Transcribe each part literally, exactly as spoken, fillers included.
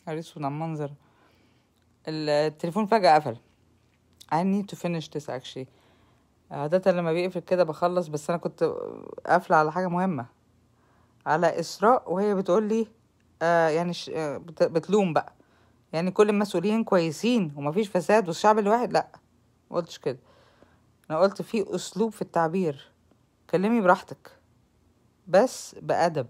اسود على المنظر. التليفون فجأة قفل. I need to finish this actually. عادة لما بيقفل كده بخلص، بس انا كنت قافلة على حاجة مهمة، على اسراء، وهي بتقول لي آه يعني ش... آه بت... بتلوم بقى، يعني كل المسؤولين كويسين ومفيش فساد والشعب الواحد لا. ما قلتش كده، انا قلت في اسلوب في التعبير، كلمي براحتك بس بأدب،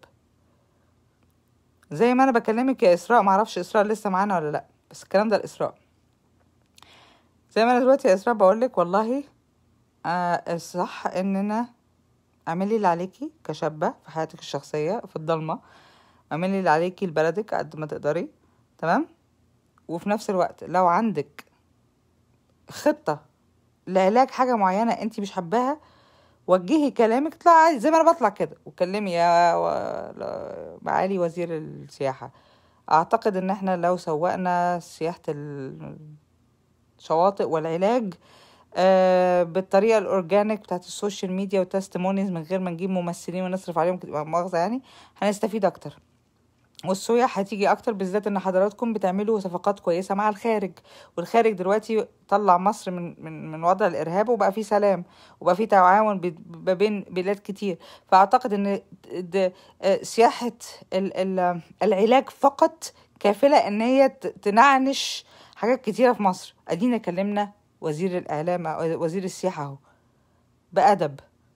زي ما انا بكلمك يا اسراء. معرفش اسراء لسه معانا ولا لا، بس الكلام ده لاسراء. زي ما انا دلوقتي يا اسراء بقولك والله آه الصح اننا اعملي اللي عليكي كشابة في حياتك الشخصية في الضلمة، اعملي اللي عليكي لبلدك قد ما تقدري، تمام. وفي نفس الوقت لو عندك خطة لعلاج حاجة معينة انتي مش حباها، وجهي كلامك، اطلعي عادي زي ما انا بطلع كده وكلمي يا و... معالي وزير السياحة. اعتقد ان احنا لو سوقنا سياحة الشواطئ والعلاج آه بالطريقة الأورجانيك بتاعت السوشيال ميديا والتستمونيز، من غير ما نجيب ممثلين ونصرف عليهم مؤاخذة يعني، هنستفيد أكتر، والسياح هتيجي أكتر، بالذات إن حضراتكم بتعملوا صفقات كويسة مع الخارج. والخارج دلوقتي طلع مصر من من من وضع الإرهاب، وبقى فيه سلام، وبقى فيه تعاون ما بين بلاد كتير. فأعتقد إن سياحة العلاج فقط كافلة إن هي تنعنش حاجات كتيرة في مصر. أدينا كلمنا وزير الإعلام وزير السياحة اهو بأدب.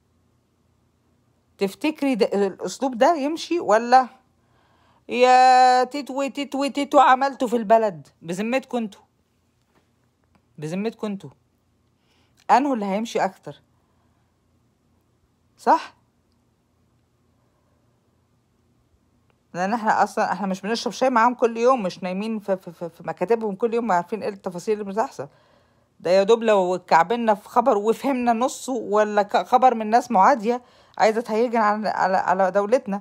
تفتكري الأسلوب ده يمشي ولا يا تتوي تتوي تتو عملته في البلد؟ بذمتكم انتوا، بذمتكم انتوا انه اللي هيمشي اكتر؟ صح؟ لان احنا اصلا احنا مش بنشرب شاي معاهم كل يوم، مش نايمين في, في, في, في مكاتبهم كل يوم عارفين ايه التفاصيل اللي بتحصل. ده يا دوب لو كعبنا في خبر وفهمنا نصه، ولا خبر من ناس معادية عايزة تهيجن على, على, على دولتنا.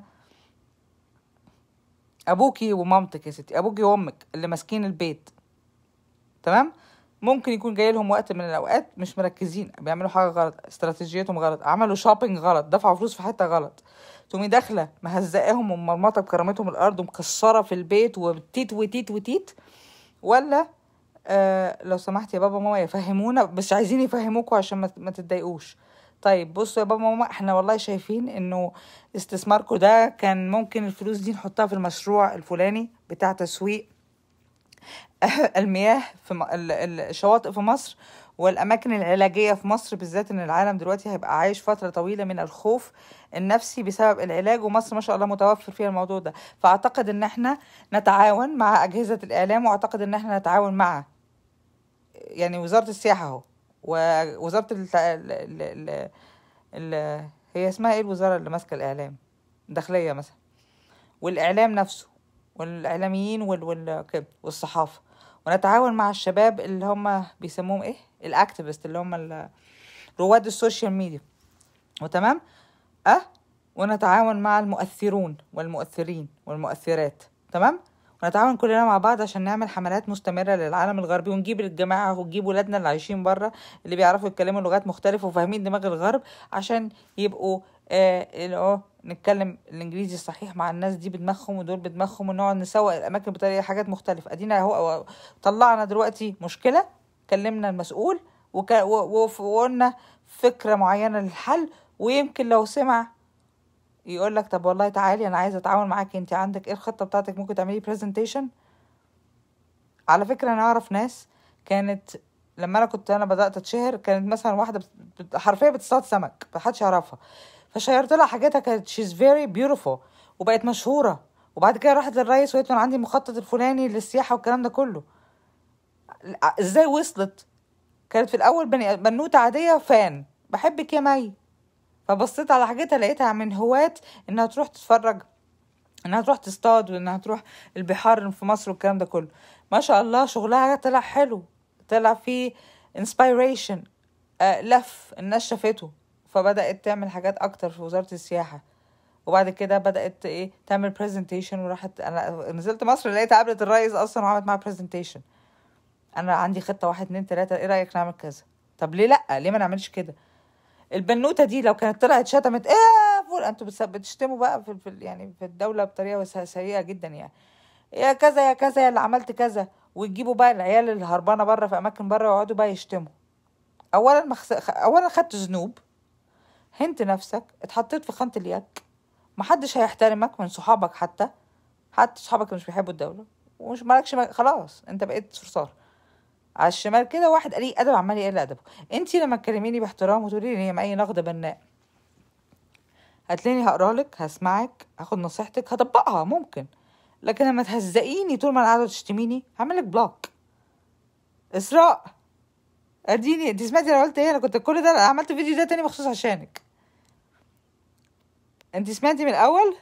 ابوكي ومامتك يا ستي، ابوكي وامك اللي ماسكين البيت، تمام، ممكن يكون جاي لهم وقت من الاوقات مش مركزين، بيعملوا حاجه غلط، استراتيجيتهم غلط، عملوا شوبينج غلط، دفعوا فلوس في حته غلط، تقومي داخله مهزقاهم ومرمطه بكرامتهم الارض ومكسره في البيت وتيت وتيت وتيت. ولا آه لو سمحت يا بابا ماما يفهمونا، مش عايزين يفهموكوا عشان ما تتضايقوش. طيب بصوا يا بابا ماما، احنا والله شايفين انه استثماركم ده كان ممكن الفلوس دي نحطها في المشروع الفلاني بتاع تسويق المياه في الشواطئ في مصر والأماكن العلاجية في مصر بالذات، إن العالم دلوقتي هيبقى عايش فترة طويلة من الخوف النفسي بسبب العلاج، ومصر ما شاء الله متوفر فيها الموضوع ده. فأعتقد إن احنا نتعاون مع أجهزة الإعلام، وأعتقد إن احنا نتعاون مع يعني وزارة السياحة اهو، ووزارة ال ال ال ال هي اسمها ايه الوزارة اللي ماسكة الإعلام؟ داخلية مثلا، والإعلام نفسه والإعلاميين وال وال والصحافة، ونتعاون مع الشباب اللي هم بيسموهم ايه الاكتيفيست، اللي هم رواد السوشيال ميديا، وتمام اه ونتعاون مع المؤثرون والمؤثرين والمؤثرات، تمام، ونتعاون كلنا مع بعض عشان نعمل حملات مستمرة للعالم الغربي، ونجيب الجماعة ونجيب ولادنا اللي عايشين بره اللي بيعرفوا يتكلموا لغات مختلفة وفاهمين دماغ الغرب، عشان يبقوا اه نتكلم الانجليزي الصحيح مع الناس دي بدماغهم ودول بدماغهم، ونقعد نسوق الاماكن بطريقه حاجات مختلفه. ادينا اهو طلعنا دلوقتي مشكله، كلمنا المسؤول وقلنا فكره معينه للحل، ويمكن لو سمع يقول لك طب والله تعالي انا عايزه اتعاون معاكي، انت عندك ايه الخطه بتاعتك، ممكن تعملي برزنتيشن. على فكره انا اعرف ناس كانت لما انا كنت انا بدات اتشهر، كانت مثلا واحده حرفيا بتصطاد سمك محدش يعرفها، فشيرت لها حاجاتها كانت she's very beautiful وبقت مشهوره، وبعد كده راحت للرئيس وقالت له انا عندي مخطط الفلاني للسياحه والكلام ده كله. ازاي وصلت؟ كانت في الاول بني بنوته عاديه، فان بحبك يا مي، فبصيت على حاجتها لقيتها من هواة انها تروح تتفرج، انها تروح تصطاد، وانها تروح البحار في مصر والكلام ده كله. ما شاء الله شغلها طلع حلو، طلع فيه inspiration، آه لف الناس شافته، فبدأت تعمل حاجات اكتر في وزارة السياحة. وبعد كده بدأت ايه تعمل برزنتيشن، وراحت انا نزلت مصر لقيتها قابلت الرئيس اصلا وعملت معاه برزنتيشن. انا عندي خطة واحد اتنين تلاتة، ايه رأيك نعمل كذا؟ طب ليه لا؟ ليه ما نعملش كده؟ البنوتة دي لو كانت طلعت شتمت ايه فول، انتوا بتشتموا بقى في, في يعني في الدولة بطريقة سيئة جدا يعني. يا كذا يا كذا يا اللي عملت كذا، وتجيبوا بقى العيال اللي هربانه بره في اماكن بره ويقعدوا بقى يشتموا. اولا مخس... اولا خدت ذنوب، هنت نفسك، اتحطيت في خانه اليك، محدش هيحترمك من صحابك، حتى حتى صحابك اللي مش بيحبوا الدوله، ومش مالكش م... خلاص انت بقيت صرصار على الشمال كده. واحد قليل ادب عمال يقل ادبه. انتي لما تكلميني باحترام وتقولي لي اي نقد بناء، هتلاقيني هقرالك، هسمعك، هاخد نصيحتك، هطبقها ممكن. لكن لما تهزقيني طول ما انا قاعده تشتميني، هعملك بلوك. اسراء، اديني انت سمعتي انا قلت ايه؟ انا كنت كل ده أنا عملت فيديو ده تاني مخصوص عشانك. انت سمعتي من الاول.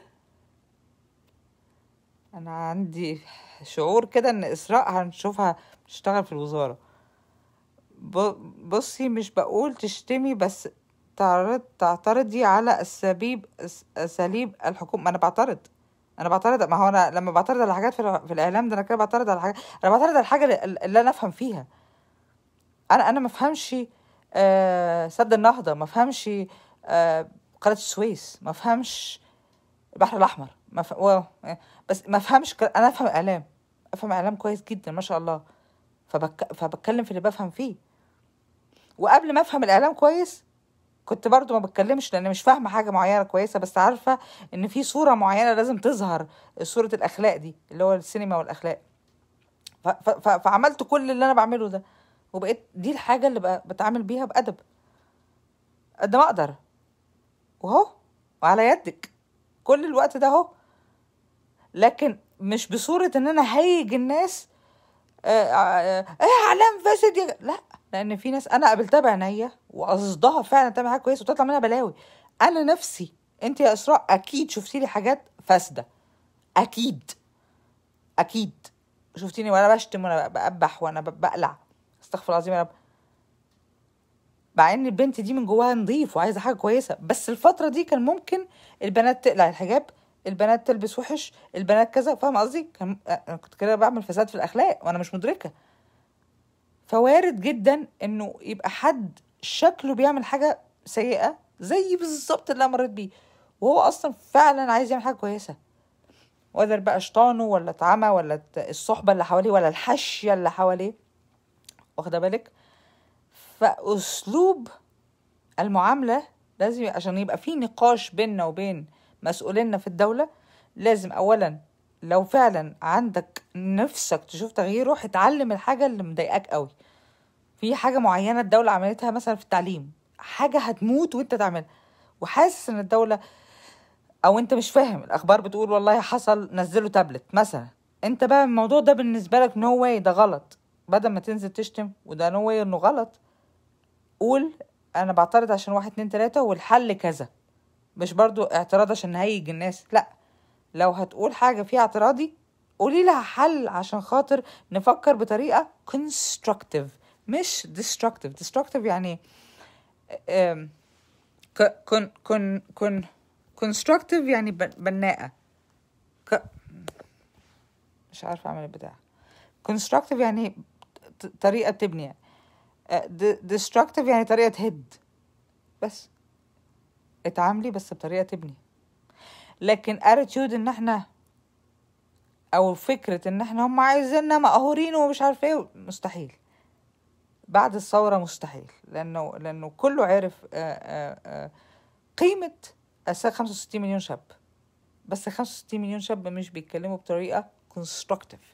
انا عندي شعور كده ان اسراء هنشوفها تشتغل في الوزاره. ب- بصي، مش بقول تشتمي، بس تعرض تعترضي على اساليب أس- اساليب الحكومه. ما انا بعترض، انا بعترض. ما هو انا لما بعترض على حاجات في, الع- في الاعلام ده، انا كده بعترض على حاجات. انا بعترض على الحاجه اللي, اللي انا افهم فيها. انا انا ما افهمش آه سد النهضه، ما افهمش آه قناه السويس، ما افهمش البحر الاحمر، ما ف... و... بس ما افهمش ك... انا افهم اعلام، افهم اعلام كويس جدا ما شاء الله. فبك... فبتكلم في اللي بفهم فيه. وقبل ما افهم الاعلام كويس كنت برضو ما بتكلمش، لان مش فاهمه حاجه معينه كويسه، بس عارفه ان في صوره معينه لازم تظهر، صوره الاخلاق دي اللي هو السينما والاخلاق. ف... ف... ف... فعملت كل اللي انا بعمله ده، وبقيت دي الحاجه اللي ب... بتعامل بيها بادب قد ما اقدر، وهو وعلى يدك كل الوقت ده اهو. لكن مش بصوره ان انا هيج الناس آه، آه، ايه اعلام فاسد يا- لا. لان في ناس انا قابلتها بعينيا وقصدها فعلا تعمل حاجه كويسه وتطلع منها بلاوي. انا نفسي، انت يا اسراء اكيد شفتي لي حاجات فاسده، اكيد اكيد شفتيني وانا بشتم وانا بقبح وانا ب- بقلع، استغفر الله العظيم يا رب، مع ان البنت دي من جواها نظيف وعايزه حاجه كويسه. بس الفتره دي كان ممكن البنات تقلع الحجاب، البنات تلبس وحش، البنات كذا، فاهم قصدي؟ كان انا كنت كده بعمل فساد في الاخلاق وانا مش مدركه. فوارد جدا انه يبقى حد شكله بيعمل حاجه سيئه زي بالظبط اللي انا مريت بيه، وهو اصلا فعلا عايز يعمل حاجه كويسه. وقدر بقى شيطانه ولا اتعمى ولا الت- الصحبه اللي حواليه ولا الحاشيه اللي حواليه، واخده بالك؟ فاسلوب المعامله لازم عشان يبقى في نقاش بيننا وبين مسؤوليننا في الدوله. لازم اولا لو فعلا عندك نفسك تشوف تغيير، روح اتعلم الحاجه اللي مضايقاك قوي. في حاجة معينة الدولة عملتها مثلا في التعليم، حاجة هتموت وانت تعملها، وحاسس ان الدولة، او انت مش فاهم الاخبار بتقول والله حصل نزلوا تابلت مثلا، انت بقى الموضوع ده بالنسبة لك نو واي ده غلط، بدل ما تنزل تشتم وده نو واي انه غلط، قول انا بعترض عشان واحد اتنين تلاتة والحل كذا. مش برضو اعتراض عشان نهيج الناس، لا. لو هتقول حاجة فيها اعتراضي قولي لها حل عشان خاطر نفكر بطريقة constructive مش destructive. destructive يعني آم، ك- كن كن كن constructive يعني بن- بناءة. ك... مش عارفة اعمل البتاع. constructive يعني ط- طريقة تبني، آه، د- destructive يعني طريقة تهد. بس اتعاملي بس بطريقة تبني. لكن attitude ان احنا، او فكرة ان احنا هم عايزيننا مقهورين ومش عارف ايه، مستحيل. بعد الثورة مستحيل، لانه لانه كله عرف آه، آه، آه، قيمة أساس خمسة وستين مليون شاب. بس خمسة وستين مليون شاب مش بيتكلموا بطريقة constructive.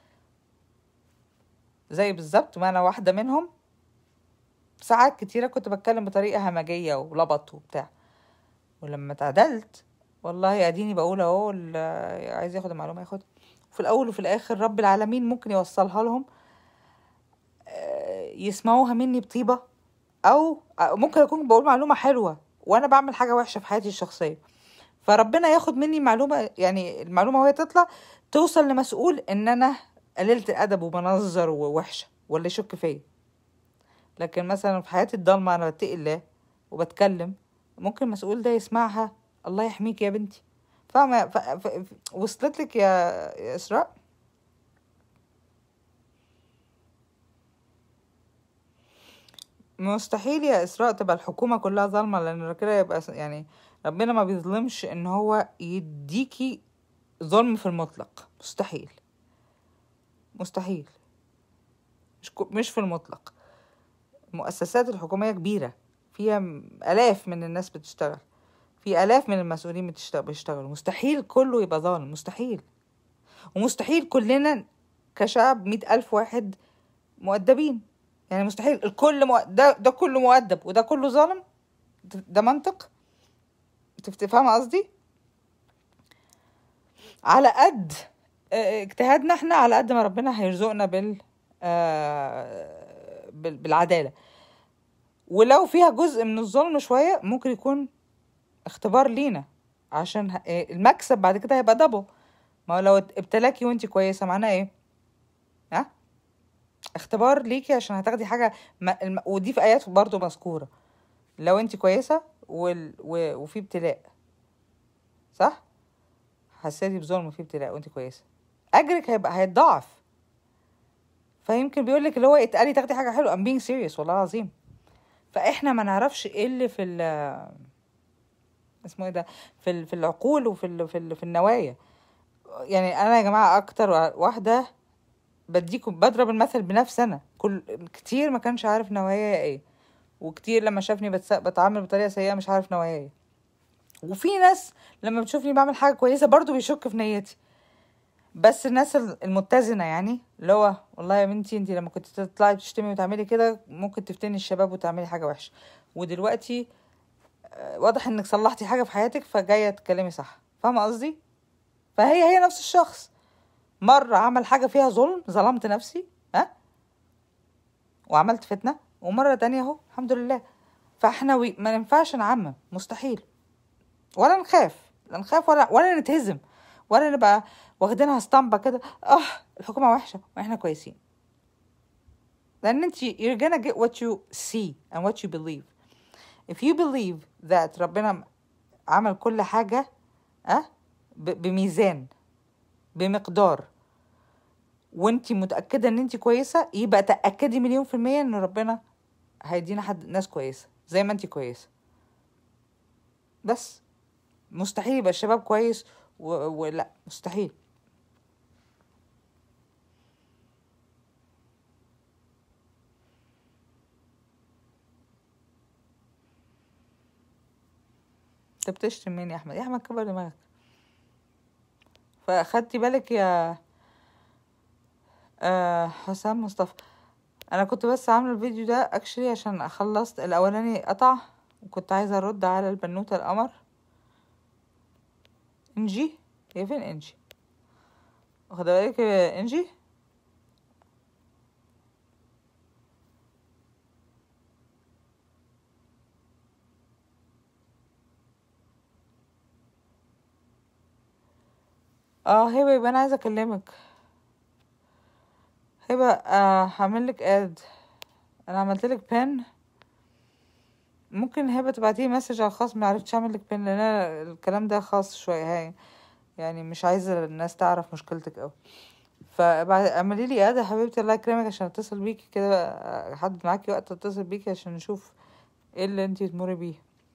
زي بالظبط ما أنا واحدة منهم، ساعات كتيرة كنت بتكلم بطريقة همجية ولبط وبتاع، ولما اتعدلت والله اديني بقول اهو، اللي عايز ياخد المعلومة ياخد. في الأول وفي الآخر رب العالمين ممكن يوصلها لهم، آه، يسمعوها مني بطيبة، أو أو ممكن أكون بقول معلومة حلوة وأنا بعمل حاجة وحشة في حياتي الشخصية، فربنا ياخد مني معلومة، يعني المعلومة وهي تطلع توصل لمسؤول ان انا قللت الادب وبنظر ووحشة واللي يشك فيا. لكن مثلا في حياتي الضلمة انا بتقي الله وبتكلم، ممكن المسؤول ده يسمعها الله يحميك يا بنتي. فاهمة؟ ف... ف... ف... وصلت لك يا... يا اسراء؟ مستحيل يا اسراء تبقى الحكومة كلها ظالمة، لان كده يبقى س- يعني ربنا ما بيظلمش ان هو يديكي ظلم في المطلق، مستحيل. مستحيل، مش مش في المطلق. المؤسسات الحكومية كبيرة، فيها آلاف من الناس بتشتغل، في آلاف من المسؤولين بيشتغلوا. مستحيل كله يبقى ظالم، مستحيل. ومستحيل كلنا كشعب مئة ألف واحد مؤدبين، يعني مستحيل الكل مؤ... ده ده كله مؤدب وده كله ظالم. ده منطق؟ تفهم قصدي؟ على قد اجتهادنا احنا، على قد ما ربنا هيرزقنا بال آه بالعدالة. ولو فيها جزء من الظلم شوية، ممكن يكون اختبار لينا، عشان المكسب بعد كده هيبقى دبل. ما لو ابتلاكي وانتي كويسة معناه ايه؟ ها؟ اختبار ليكي عشان هتاخدي حاجة. ما... ودي في آيات برضو مذكورة، لو انتي كويسة وال... و... وفي ابتلاء، صح؟ حسيتي بظلم وفي ابتلاء وانتي كويسة، أجرك هيبقى هيتضاعف. فيمكن بيقولك اللي هو اتقالي تاخدي حاجة حلوة. I'm being serious والله العظيم. فاحنا ما نعرفش ايه اللي في ال اسمه ايه ده في ال... في العقول وفي ال... في ال... في النوايا. يعني انا يا جماعة اكتر واحدة بديكم بضرب المثل بنفس انا، كل كتير ما كانش عارف نواياي ايه، وكتير لما شافني بتس... بتعامل بطريقة سيئة مش عارف نواياي ايه. وفي ناس لما بتشوفني بعمل حاجة كويسة برضو بيشك في نيتي. بس الناس المتزنة يعني اللي هو والله يا بنتي انتي لما كنت تطلعي بتشتمي وتعملي كده ممكن تفتني الشباب وتعملي حاجة وحشة، ودلوقتي واضح انك صلحتي حاجة في حياتك فجاية تكلمي صح. فاهمة قصدي؟ فهي هي نفس الشخص، مرة عمل حاجة فيها ظلم، ظلمت نفسي ها وعملت فتنة، ومرة تانية اهو الحمد لله. فاحنا ما ننفعش نعمم، مستحيل. ولا نخاف، لا نخاف ولا ولا نتهزم، ولا نبقى واخدينها اسطمبة كده اه الحكومة وحشة واحنا كويسين. لان انت you're gonna get what you see and what you believe. if you believe that ربنا عمل كل حاجة اه بميزان بمقدار، وانت متأكدة ان انت كويسة، يبقى تأكدي مليون في المية ان ربنا هيدينا حد ناس كويسة زي ما انت كويسة. بس مستحيل يبقى الشباب كويس و... ولا مستحيل. انت بتشتم مين يا احمد؟ يا احمد كبر دماغك. فاخدتي بالك يا آه حسام مصطفى؟ انا كنت بس عامله الفيديو ده اكشلي عشان خلصت الاولاني قطع، وكنت عايزه ارد على البنوته القمر انجي. هي فين انجي؟ واخده بالك انجي؟ اه هبه، يبقى انا عايزه اكلمك. هبه آه هعملك اد، انا عملتلك بين. ممكن هبه تبعتيه مسج على الخاص، ما عرفتش اعملك بين لان انا الكلام ده خاص شويه هاي، يعني مش عايزه الناس تعرف مشكلتك اوي. فاعملي لي اد يا حبيبتي الله يكرمك عشان اتصل بيكي كده، احدد معاكي وقت اتصل بيكي عشان نشوف ايه اللي انتي تمري بيه.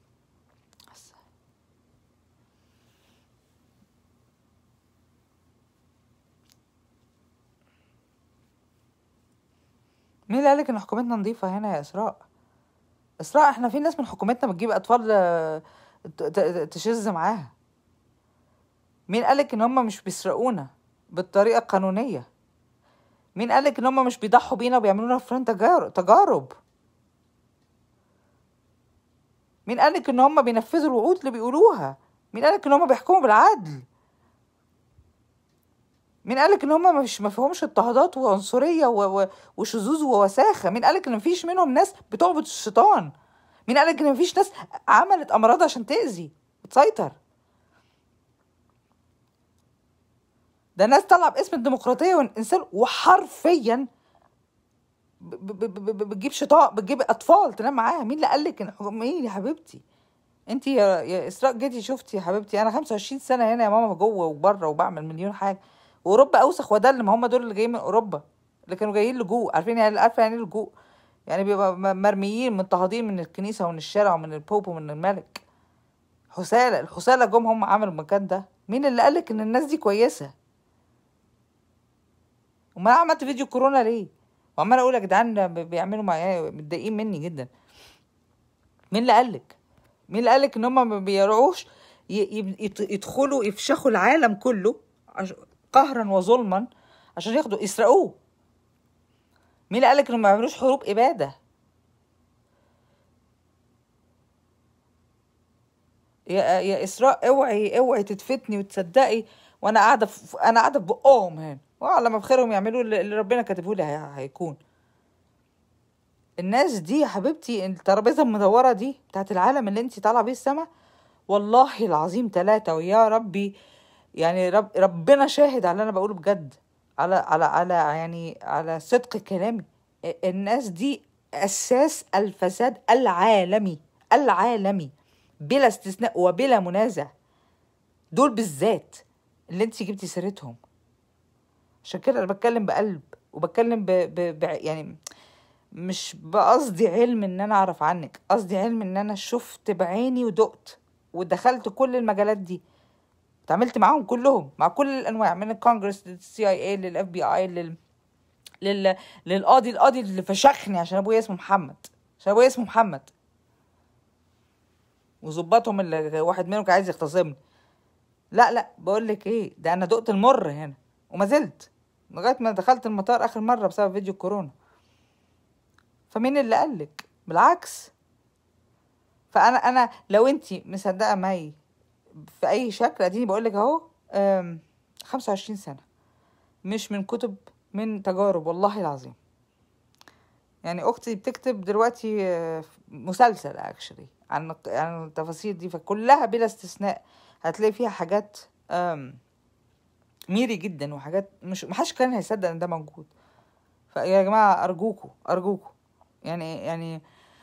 مين اللي قالك ان حكومتنا نظيفة هنا يا اسراء؟ اسراء احنا في ناس من حكومتنا بتجيب اطفال تشز معاها. مين قالك ان هم مش بيسرقونا بالطريقة القانونية؟ مين قالك ان هم مش بيضحوا بينا وبيعملونا فرن تجارب تجارب؟ مين قالك ان هم بينفذوا الوعود اللي بيقولوها؟ مين قالك ان هم بيحكموا بالعدل؟ مين قالك ان هم مش مفهومش اضطهادات وعنصرية وشذوذ ووساخة؟ مين قالك ان مفيش منهم ناس بتعبد الشيطان؟ مين قالك ان مفيش ناس عملت امراض عشان تأذي وتسيطر؟ ده ناس طالعه باسم الديمقراطيه والانسان وحرفيا بتجيب شيطان، بتجيب اطفال تنام معاها. مين اللي قالك ان مين يا حبيبتي؟ انت يا يا اسراء جيتي شفتي يا حبيبتي؟ انا خمسة وعشرين سنه هنا يا ماما، جوه وبره وبعمل مليون حاجه. واوروبا اوسخ ودل، ما هم دول اللي جايين من اوروبا اللي كانوا جايين لجوء. عارفين يعني عارفه يعني لجوء؟ يعني بيبقى مرميين مضطهدين من الكنيسه ومن الشارع ومن البوب ومن الملك. حسالة الحسالة جم هم عملوا المكان ده. مين اللي قالك ان الناس دي كويسه؟ امال انا عملت فيديو كورونا ليه؟ وعمال اقول يا جدعان بيعملوا معايا متضايقين مني جدا. مين اللي قالك؟ مين اللي قالك ان هم ما بيرعوش يدخلوا يفشخوا العالم كله قهرا وظلما عشان ياخدوا يسرقوه؟ مين اللي قالك انهم ما بيعملوش حروب اباده؟ يا يا اسراء، اوعي اوعي تتفتني وتصدقي وانا قاعده في انا قاعده في بقهم هنا، وعلى ما بخيرهم يعملوا اللي ربنا كاتبه لي هيكون. الناس دي يا حبيبتي، الترابيزه المدوره دي بتاعت العالم اللي انت طالعه بيه السما، والله العظيم ثلاثه ويا ربي، يعني رب ربنا شاهد على اللي انا بقوله بجد، على على على يعني على صدق كلامي. الناس دي اساس الفساد العالمي العالمي بلا استثناء وبلا منازع. دول بالذات اللي انت جبتي سيرتهم. عشان كده انا بتكلم بقلب وبتكلم ب... ب... ب... يعني مش بقصدي علم ان انا اعرف عنك، قصدي علم ان انا شفت بعيني ودقت ودخلت كل المجالات دي، اتعاملت معاهم كلهم، مع كل الانواع، من الكونجرس للسي اي اي للاف بي اي لل لل للقاضي القاضي اللي فشخني عشان ابويا اسمه محمد، عشان ابويا اسمه محمد، وظبطهم اللي واحد منهم كان عايز يغتصبني. لا لا بقول لك ايه، ده انا دقت المر هنا وما زلت لغايه ما دخلت المطار اخر مره بسبب فيديو كورونا. فمين اللي قالك؟ بالعكس. فانا انا لو انتي مصدقه مي في اي شكل، اديني بقول لك اهو، خمسة وعشرين سنه، مش من كتب، من تجارب والله العظيم. يعني اختي بتكتب دلوقتي مسلسل اكشلي عن عن التفاصيل دي، فكلها بلا استثناء هتلاقي فيها حاجات ميري جدا وحاجات مش محدش كان هيصدق ان ده موجود. فيا جماعه ارجوكوا ارجوكوا يعني يعني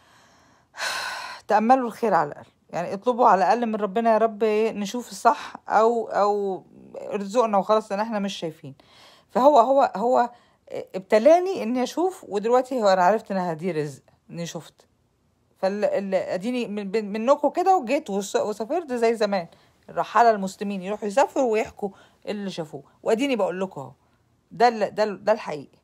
تأملوا الخير على الأقل، يعني اطلبوا على الأقل من ربنا يا رب نشوف الصح أو أو ارزقنا وخلاص، لأن احنا مش شايفين. فهو هو هو ابتلاني إني أشوف، ودلوقتي هو أنا عرفت إن هدي رزق إني شفت. فأديني من منكم كده وجيت وسافرت زي زمان الرحالة المسلمين يروحوا يسافروا ويحكوا اللي شافوه، وأديني بقول لكم اهو ده ده ده الحقيقي.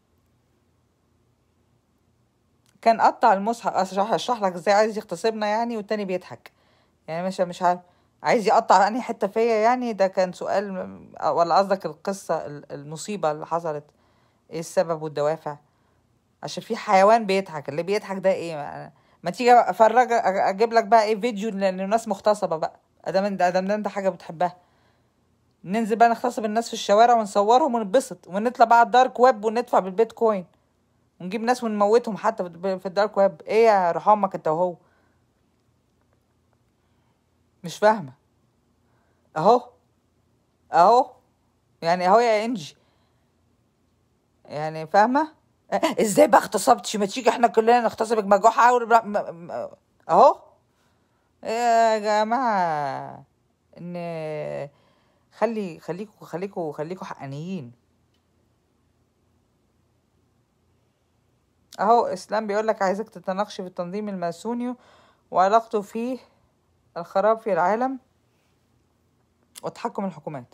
كان قطع المصحف اشرح اشرح لك ازاي عايز يغتصبنا يعني، والتاني بيضحك يعني، مش مش عارف عايز يقطع انهي حته فيا يعني. ده كان سؤال، ولا قصدك القصه المصيبه اللي حصلت ايه السبب والدوافع؟ عشان في حيوان بيضحك، اللي بيضحك ده ايه؟ ما, ما تيجي افرج اجيب لك بقى ايه فيديو للناس مغتصبه بقى، ادام انت ادام انت حاجه بتحبها، ننزل بقى نغتصب الناس في الشوارع ونصورهم ونتبسط، ونطلع بقى على الدارك ويب وندفع بالبيتكوين ونجيب ناس ونموتهم حتى في الدارك ويب. ايه يا روح امك انت وهو؟ مش فاهمه. اهو اهو يعني اهو يا انجي، يعني فاهمه ازاي بقى اغتصبتش؟ ما تيجي احنا كلنا نغتصبك مجوحه اهو. يا جماعه ان خلي خليكوا خليكوا خليكوا حقانيين. اهو اسلام بيقول لك عايزك تتناقشي في التنظيم الماسوني وعلاقته فيه الخراب في العالم وتحكم الحكومات.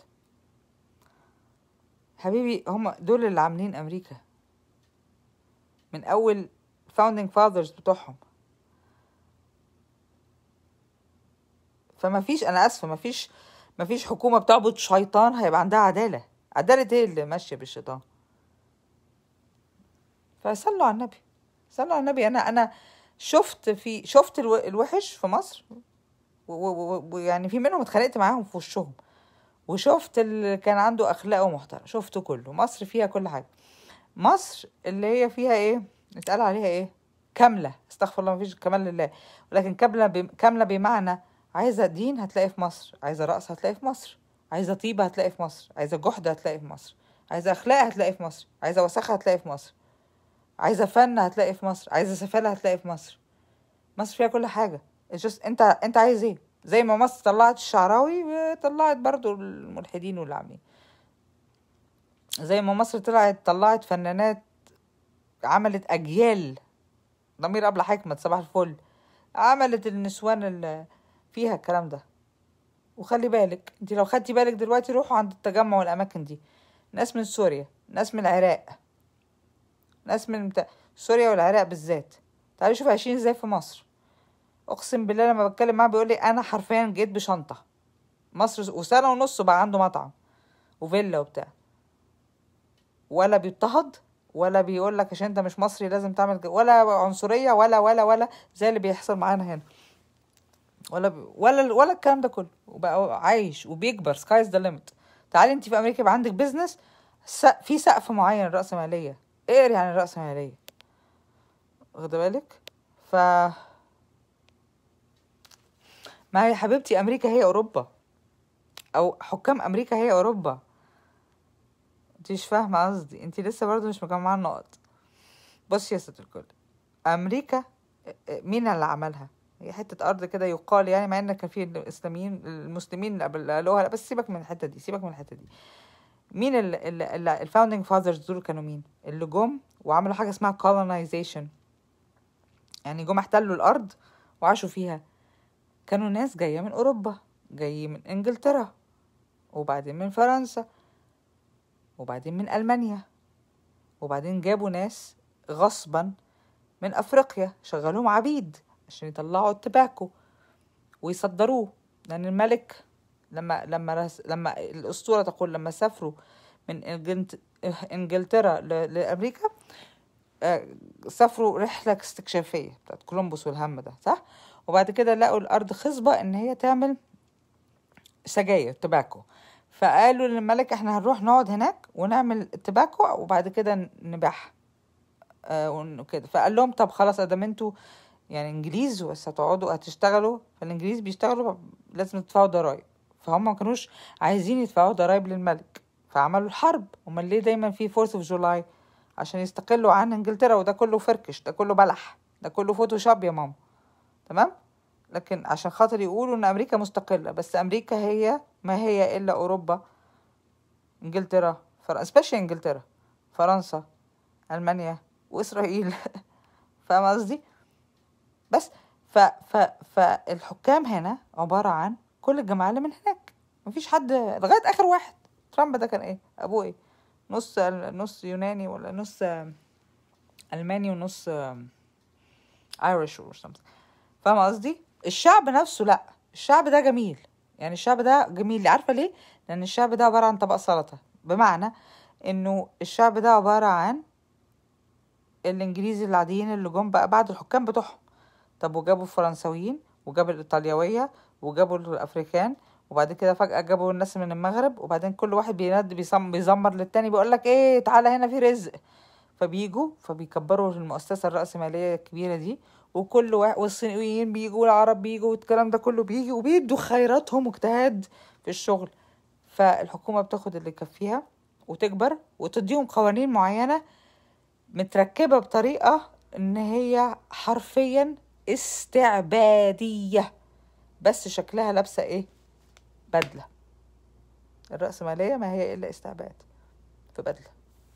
حبيبي هم دول اللي عاملين امريكا من اول founding fathers بتوعهم. فما فيش، انا اسفه، ما فيش ما فيش حكومه بتعبد شيطان هيبقى عندها عداله. عداله ايه اللي ماشيه بالشيطان؟ فصلوا على النبي، صلوا على النبي. انا انا شفت في شفت الوحش في مصر، ويعني في منهم اتخانقت معاهم في وشهم، وشفت اللي كان عنده اخلاق ومحترم، شفته كله. مصر فيها كل حاجه. مصر اللي هي فيها ايه اتقال عليها ايه؟ كامله، استغفر الله، مفيش كمال لله، ولكن كامله بي... كامله بمعنى عايزه دين هتلاقي في مصر، عايزه رقص هتلاقي في مصر، عايزه طيبه هتلاقي في مصر، عايزه جحده هتلاقي في مصر، عايزه اخلاق هتلاقي في مصر، عايزه وسخه هتلاقي في مصر، عايزه فن هتلاقي في مصر، عايزه سفاله هتلاقي في مصر. مصر فيها كل حاجه. just انت انت عايز ايه؟ زي ما مصر طلعت الشعراوي طلعت برضو الملحدين واللي عاملين، زي ما مصر طلعت طلعت فنانات عملت اجيال ضمير قبل حكمة صباح الفل، عملت النسوان اللي فيها الكلام ده. وخلي بالك انت لو خدتي بالك دلوقتي روحوا عند التجمع والاماكن دي، ناس من سوريا، ناس من العراق، ناس من بتاع سوريا والعراق بالذات. تعالي شوف عايشين ازاي في مصر. اقسم بالله لما بتكلم معاه بيقول لي انا حرفيا جيت بشنطه مصر، وسنه ونص بقى عنده مطعم وفيلا وبتاع، ولا بيضطهد ولا بيقول لك عشان انت مش مصري لازم تعمل كده، ولا عنصريه ولا ولا ولا زي اللي بيحصل معانا هنا، ولا ب... ولا ولا الكلام ده كله، وبقى عايش وبيكبر. سكايز ذا ليميت. تعالي انت في امريكا يبقى عندك بيزنس س... في سقف معين رأسمالية. اقري يعني الرأسمالية، واخده بالك؟ ف ما هي حبيبتي امريكا هي اوروبا، او حكام امريكا هي اوروبا. انت مش فاهمه قصدي، انت لسه برضو مش مجمعه النقط. بص يا ست الكل، امريكا مين اللي عملها؟ هي حته ارض كده يقال يعني، مع ان كان في الاسلاميين المسلمين اللي قالوها، لا بس سيبك من الحته دي، سيبك من الحته دي. مين الفاوندنج فاذرز دول؟ كانوا مين اللي جم وعملوا حاجه اسمها colonization؟ يعني جم احتلوا الارض وعاشوا فيها. كانوا ناس جايه من اوروبا، جاي من انجلترا، وبعدين من فرنسا، وبعدين من المانيا، وبعدين جابوا ناس غصبا من افريقيا شغلوهم عبيد عشان يطلعوا التباكو ويصدروه. لان الملك لما لما رس لما الاسطوره تقول لما سافروا من انجلترا لامريكا، سافروا رحله استكشافيه بتاعت كولومبوس والهم ده، صح؟ وبعد كده لقوا الارض خصبه ان هي تعمل سجاير تباكو، فقالوا للملك احنا هنروح نقعد هناك ونعمل التباكو وبعد كده نبيعها وكده. فقال لهم طب خلاص ادام انتوا يعني انجليز بس هتقعدوا هتشتغلوا، فالانجليز بيشتغلوا لازم تدفعوا ضرايب، فهم ما كانوش عايزين يدفعوا ضرايب للملك، فعملوا الحرب. امال ليه دايما في فورث اوف جولاي؟ عشان يستقلوا عن انجلترا، وده كله فركش، ده كله بلح، ده كله فوتوشوب يا ماما، تمام؟ لكن عشان خاطر يقولوا ان امريكا مستقله، بس امريكا هي ما هي الا اوروبا، انجلترا، فر... especially انجلترا، فرنسا، المانيا، واسرائيل. فاهم قصدي؟ بس ف ف فالحكام هنا عباره عن كل الجماعه اللي من هناك، مفيش حد لغايه اخر واحد. ترامب ده كان ايه؟ ابوه ايه؟ نص نص يوناني ولا نص الماني ونص ايرش or something. فاهم قصدي؟ الشعب نفسه لا، الشعب ده جميل، يعني الشعب ده جميل. عارفه ليه؟ لان الشعب ده عباره عن طبق سلطه، بمعنى انه الشعب ده عباره عن الانجليز العاديين اللي جم بقى بعد الحكام بتوعهم. طب وجابوا الفرنساويين وجابوا الايطاليويه وجابوا الافريكان، وبعد كده فجاه جابوا الناس من المغرب، وبعدين كل واحد بيند بيزمر للتاني بيقول لك ايه تعالى هنا في رزق، فبيجوا فبيكبروا المؤسسه الرأسماليه الكبيره دي، وكل واحد والصينيين بيجوا والعرب بيجوا والكلام ده كله بيجي وبيدوا خيراتهم واجتهاد في الشغل. فالحكومه بتاخد اللي يكفيها وتكبر وتديهم قوانين معينه متركبه بطريقه ان هي حرفيا استعباديه، بس شكلها لابسه ايه؟ بدله. الرأسماليه ما هي الا استعباد في بدله،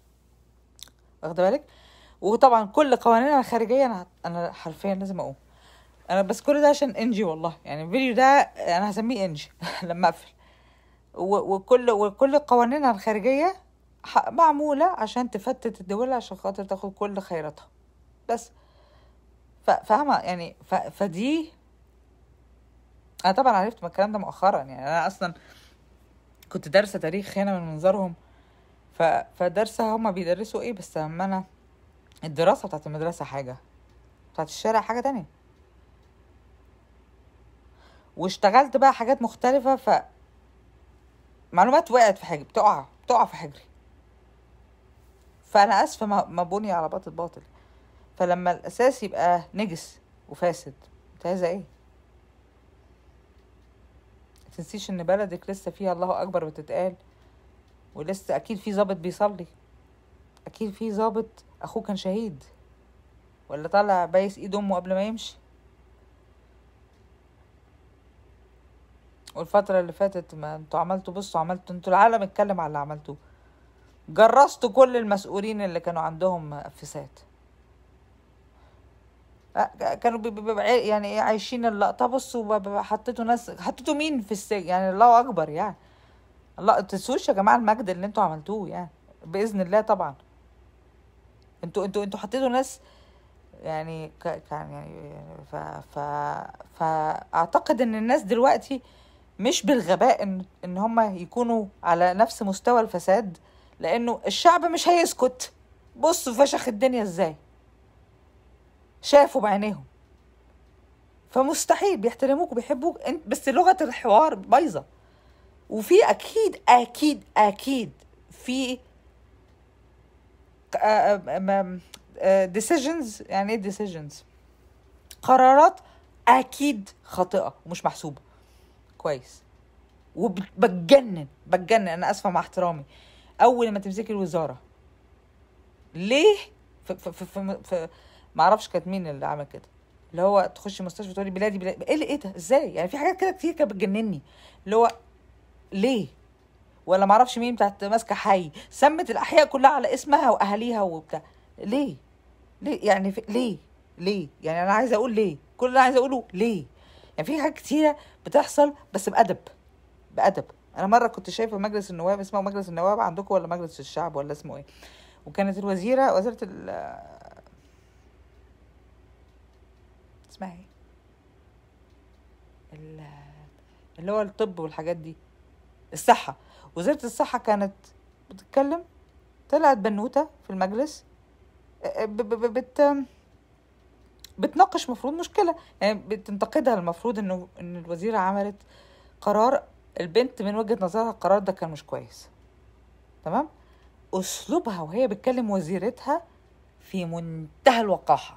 واخده بالك؟ وطبعا كل قوانينها الخارجيه انا انا حرفيا لازم اقوم انا، بس كل ده عشان انجي والله، يعني الفيديو ده انا هسميه انجي لما اقفل. وكل وكل قوانينها الخارجيه معموله عشان تفتت الدول عشان خاطر تاخد كل خيراتها بس. فاهمه يعني؟ ف... فدي انا طبعا عرفت من الكلام ده مؤخرا، يعني انا اصلا كنت دارسه تاريخ هنا من منظرهم، ف... فدارسه هما بيدرسوا ايه، بس اما انا الدراسه بتاعت المدرسه حاجه، بتاعت الشارع حاجه تانية. واشتغلت بقى حاجات مختلفه، ف معلومات وقعت في حاجه، بتقع بتقع في حجري. فانا اسفه ما بني على باطل باطل. فلما الاساس يبقى نجس وفاسد انت عايزه ايه؟ تنسيش ان بلدك لسه فيها الله اكبر بتتقال، ولسه اكيد في ضابط بيصلي، اكيد في ضابط اخوه كان شهيد ولا طالع بايس ايد امه قبل ما يمشي. والفترة اللي فاتت ما انتوا عملتوا، بصوا عملتوا انتوا، العالم اتكلم على اللي عملتوه، جرستوا كل المسؤولين اللي كانوا عندهم افسات، كانوا بي بي يعني ايه عايشين اللقطة. بصوا حطيتوا ناس، حطيتوا مين في السجن يعني؟ الله اكبر يعني، الله تنسوش يا جماعة المجد اللي انتوا عملتوه يعني، بإذن الله طبعا. انتوا انتوا انتوا حطيتوا ناس يعني ك- كان يعني ف ف فاعتقد ان الناس دلوقتي مش بالغباء ان ان هم يكونوا على نفس مستوى الفساد، لانه الشعب مش هيسكت. بصوا فشخ الدنيا ازاي، شافوا بعينيهم، فمستحيل بيحترموك وبيحبوك انت، بس لغة الحوار بايظة. وفي اكيد اكيد اكيد في decisions. يعني ايه decisions؟ قرارات اكيد خاطئة ومش محسوبة كويس، وبتجنن بتجنن. انا اسفة مع احترامي، اول ما تمسكي الوزارة ليه ف ف ف ف ف ما اعرفش كانت مين اللي عمل كده، اللي هو تخشي مستشفى تقولي بلادي بلادي، ايه اللي ايه ده ازاي؟ يعني في حاجات كده كتير كانت بتجنني، اللي هو ليه؟ ولا ما اعرفش مين بتاعت ماسكه حي سمت الاحياء كلها على اسمها واهاليها وبتاع، ليه؟ ليه يعني في... ليه ليه يعني انا عايزه اقول ليه، كل اللي انا عايزه اقوله ليه. يعني في حاجات كتيره بتحصل بس بادب، بادب. انا مره كنت شايفه مجلس النواب، اسمه مجلس النواب عندكم ولا مجلس الشعب ولا اسمه ايه، وكانت الوزيره وزيره ال اسمها ايه ال- اللي هو الطب والحاجات دي، الصحه. وزيره الصحه كانت بتتكلم، طلعت بنوته في المجلس ب- ب- ب- بت بتناقش مفروض مشكله، يعني بتنتقدها. المفروض انه ان الوزيره عملت قرار، البنت من وجهه نظرها القرار ده كان مش كويس، تمام. اسلوبها وهي بتكلم وزيرتها في منتهى الوقاحه،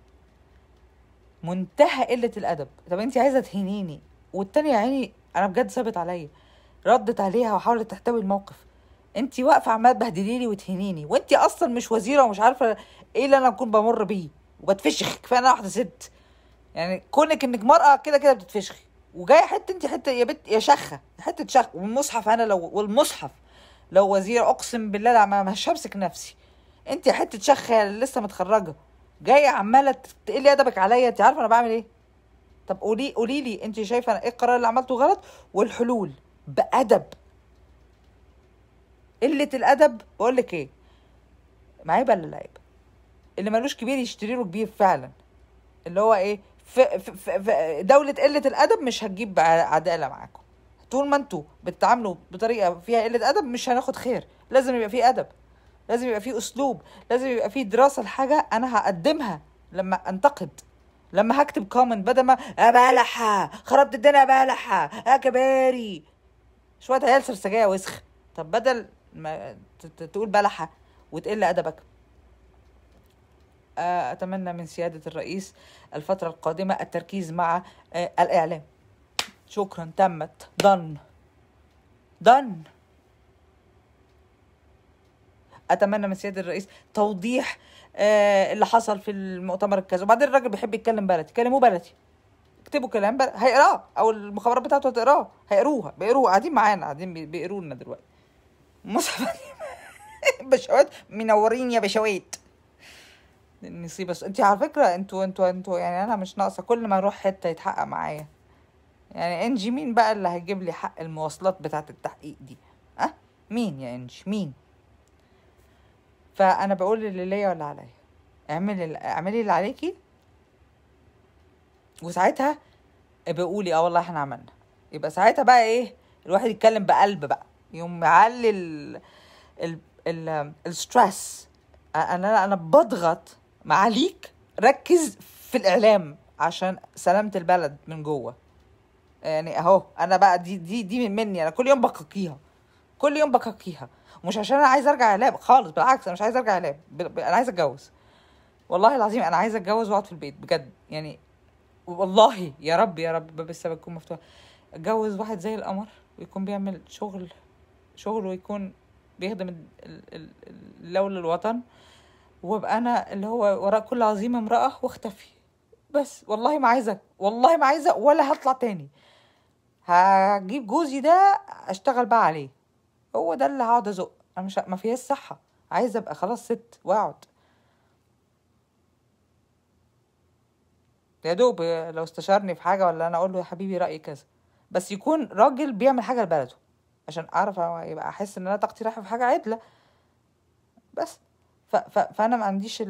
منتهى قله الادب. طب انت عايزه تهينيني؟ والتانية يا عيني انا بجد ثابت عليا، ردت عليها وحاولت تحتوي الموقف. انت واقفه عماله تبهدليني وتهينيني، وانت اصلا مش وزيره ومش عارفه ايه اللي انا اكون بمر بيه وبتفشخ. كفايه انا واحده ست، يعني كونك انك مرأة كده كده بتتفشخي، وجايه حته انت حته يا بنت يا شخه حته شخ. والمصحف انا لو والمصحف لو وزيره اقسم بالله لا ما مش همسك نفسي. انت حته شخه لسه متخرجه جايه عماله تقلي ادبك عليا. انت عارفه انا بعمل ايه؟ طب قولي قولي لي انت شايفه انا ايه القرار اللي عملته غلط والحلول بادب. قله الادب بقول لك ايه، معيبه ولا لعيب؟ اللي ملوش كبير يشتري له كبير فعلا. اللي هو ايه، في, في, في, في دولة قلة الأدب مش هتجيب عدالة معاكم. طول ما انتوا بتتعاملوا بطريقة فيها قلة أدب مش هناخد خير. لازم يبقى فيه أدب، لازم يبقى فيه أسلوب، لازم يبقى فيه دراسة لحاجة أنا هقدمها لما أنتقد. لما هكتب كومنت بدل ما يا بلحة خربت الدنيا يا بلحة يا كباري شوية عيال سرسجية وسخ، طب بدل ما ت- ت- تقول بلحة وتقل أدبك. أتمنى من سيادة الرئيس الفترة القادمة التركيز مع آه، الإعلام. شكرا، تمت. done done. أتمنى من سيادة الرئيس توضيح آه، اللي حصل في المؤتمر الكذا. وبعدين الراجل بيحب يتكلم بلدي، كلموه بلدي، اكتبوا كلام بلدي هيقراه، أو المخابرات بتاعته هتقراه، هيقروها بيقروها قاعدين معانا قاعدين بي- بيقروا لنا دلوقتي مصحف. بشوات منورين يا بشوات نصيبة. بس انت على فكرة انتوا انتوا انتوا يعني انا مش ناقصة كل ما اروح حتة يتحقق معايا. يعني انجي مين بقى اللي هيجيب لي حق المواصلات بتاعة التحقيق دي؟ اه مين يا انجي مين؟ فانا بقول اللي ليا ولا عليا، اعملي اعملي اللي عليكي، وساعتها بقولي اه والله احنا عملنا. يبقى ساعتها بقى ايه، الواحد يتكلم بقلب بقى، يوم يعلي ال ال ال الستريس. انا انا بضغط معاليك، ركز في الاعلام عشان سلامة البلد من جوه. يعني اهو انا بقى دي دي دي من مني، انا كل يوم بقاقيها، كل يوم بقاقيها. ومش عشان انا عايزه ارجع اعلام خالص، بالعكس انا مش عايزه ارجع اعلام، ب- ب- انا عايزه اتجوز. والله العظيم انا عايزه اتجوز واقعد في البيت بجد يعني. والله يا رب يا رب باب السبب يكون مفتوح، اتجوز واحد زي القمر ويكون بيعمل شغل شغل ويكون بيخدم ال- ال- ال- الدولة الوطن، وابقى انا اللي هو وراء كل عظيمه امراه واختفي. بس والله ما عايزه، والله ما عايزه ولا هطلع تاني. هجيب جوزي ده اشتغل بقى عليه، هو ده اللي هقعد ازق. انا مش ما فيهاش صحه، عايزه ابقى خلاص ست واقعد يا دوب لو استشارني في حاجه ولا انا اقول له يا حبيبي رايي كذا، بس يكون راجل بيعمل حاجه لبلده عشان اعرف يبقى احس ان انا طاقتي رايحه في حاجه عدله. بس ف... ف... فانا ما عنديش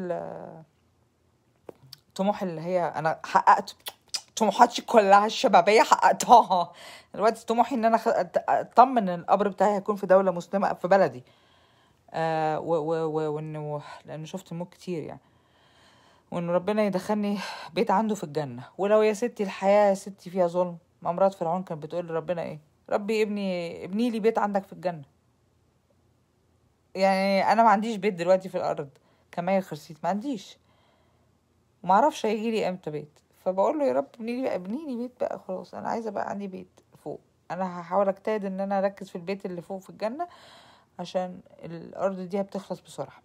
الطموح اللي هي انا حققت طموحاتي كلها الشبابيه حققتها. دلوقتي طموحي ان انا خ- أت- اطمن ان القبر بتاعي هيكون في دوله مسلمه في بلدي. آه و- و- و- وانه لانه شفت موت كتير يعني، وان ربنا يدخلني بيت عنده في الجنه. ولو يا ستي الحياه يا ستي فيها ظلم، ما مرات فرعون كانت بتقول لربنا ايه؟ ربي ابني ابني لي بيت عندك في الجنه. يعني انا ما عنديش بيت دلوقتي في الارض كمية خرسيت، ما عنديش، وما اعرفش هيجي لي امتى بيت. فبقول له يا رب ابني لي ابني لي بيت بقى خلاص، انا عايزه بقى عندي بيت فوق. انا هحاول اجتهد ان انا اركز في البيت اللي فوق في الجنه، عشان الارض دي بتخلص بسرعه.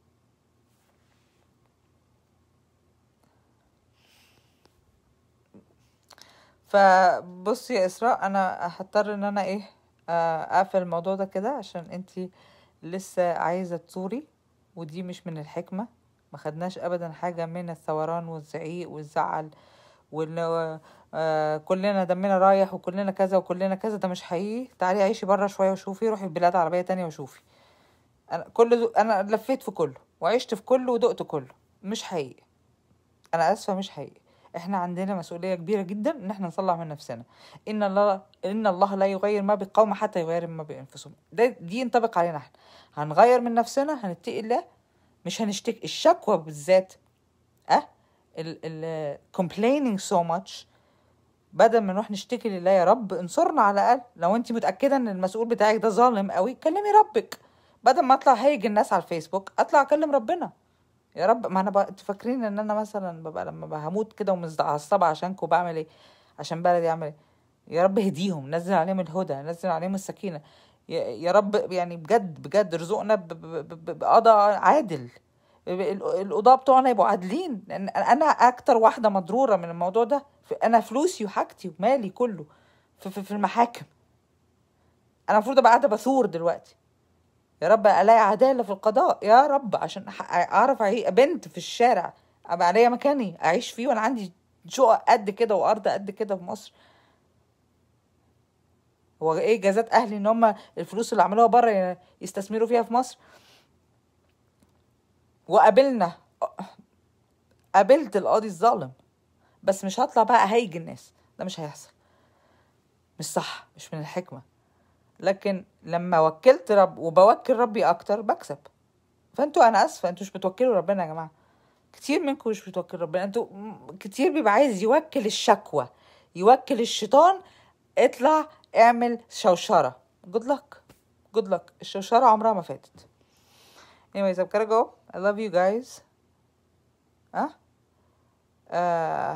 فبصي يا اسراء، انا هضطر ان انا ايه آه، اقفل الموضوع ده كده، عشان انتي لسه عايزه تزوري، ودي مش من الحكمه. ما خدناش ابدا حاجه من الثوران والزعيق والزعل، وان آه كلنا دمنا رايح وكلنا كذا وكلنا كذا. ده مش حقيقي. تعالي عيشي بره شويه وشوفي، روحي في بلاد عربيه تانية وشوفي. انا كل دو... انا لفيت في كله وعشت في كله ودقت كله. مش حقيقي. انا اسفه، مش حقيقي. احنا عندنا مسؤوليه كبيره جدا ان احنا نصلح من نفسنا. ان الله ان الله لا يغير ما بقوم حتى يغير ما بانفسهم. ده دي ينطبق علينا احنا. هنغير من نفسنا، هنتقي الله، مش هنشتكي. الشكوى بالذات اه ال ال complaining so much، بدل ما نروح نشتكي لله يا رب انصرنا على الاقل. لو انت متاكده ان المسؤول بتاعك ده ظالم قوي، كلمي ربك. بدل ما اطلع هيج الناس على الفيسبوك، اطلع اكلم ربنا. يا رب، ما انا بقى انتوا فاكرين ان انا مثلا ببقى لما بهموت كده ومتعصبه عشانكم بعمل ايه؟ عشان بلدي اعمل ايه؟ يا رب هديهم، نزل عليهم الهدى، نزل عليهم السكينه. يا يا رب يعني بجد بجد ارزقنا ب- ب- ب- بقضاء عادل. ال- القضاة بتوعنا يبقوا عادلين، لان انا اكتر واحده مضروره من الموضوع ده. ف- انا فلوسي وحاجتي ومالي كله في, في, في المحاكم. انا المفروض ابقى قاعده بثور دلوقتي. يا رب الاقي عداله في القضاء يا رب، عشان أح- اعرف اعيش بنت في الشارع، ابقى عليا مكاني اعيش فيه، وانا عندي شقق قد كده وارض قد كده في مصر. هو ايه جازات اهلي ان هم الفلوس اللي عملوها بره يستثمروا فيها في مصر؟ وقابلنا قابلت القاضي الظالم، بس مش هطلع بقى هيج الناس. ده مش هيحصل. مش صح، مش من الحكمة. لكن لما وكلت رب وبوكل ربي اكتر بكسب. فانتوا انا اسفة، انتوا مش بتوكلوا ربنا يا جماعة. كتير منكم مش بتوكل ربنا. انتوا م- كتير بيبقى عايز يوكل الشكوى، يوكل الشيطان. اطلع اعمل شوشرة. good luck good luck. الشوشرة عمرها ما فاتت. anyways I'm gonna go. I love you guys. ها آه.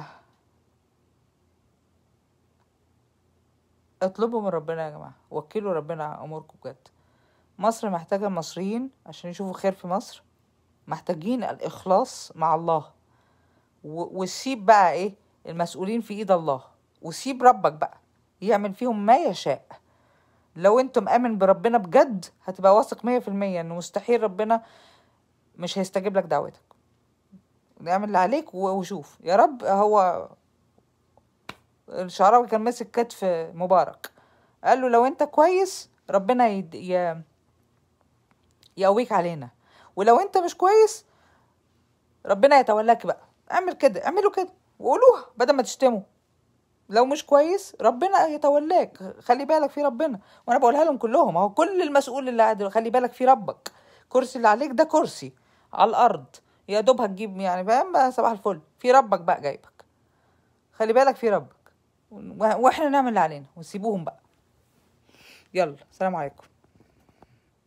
اطلبوا من ربنا يا جماعة، وكلوا ربنا اموركم بجد. مصر محتاجة مصريين عشان يشوفوا خير في مصر. محتاجين الإخلاص مع الله، و- وسيب بقى إيه المسؤولين في إيد الله، وسيب ربك بقى يعمل فيهم ما يشاء. لو انت مآمن بربنا بجد، هتبقى واثق مية في المية انه مستحيل ربنا مش هيستجيب لك دعوتك. اعمل اللي عليك و- وشوف يا رب. هو الشعراوي كان ماسك كتف مبارك، قال له لو انت كويس ربنا يد... ي... يقويك علينا، ولو انت مش كويس ربنا يتولاك بقى. اعمل كده، اعملوا كده وقولوها بدل ما تشتموا. لو مش كويس ربنا يتولاك، خلي بالك في ربنا. وانا بقولها لهم كلهم اهو، كل المسؤول اللي قاعد خلي بالك في ربك. كرسي اللي عليك ده كرسي على الارض، يا دوب هتجيب يعني فاهم صباح الفل. في ربك بقى جايبك، خلي بالك في ربك. واحنا نعمل اللي علينا ونسيبوهم بقى. يلا سلام عليكم.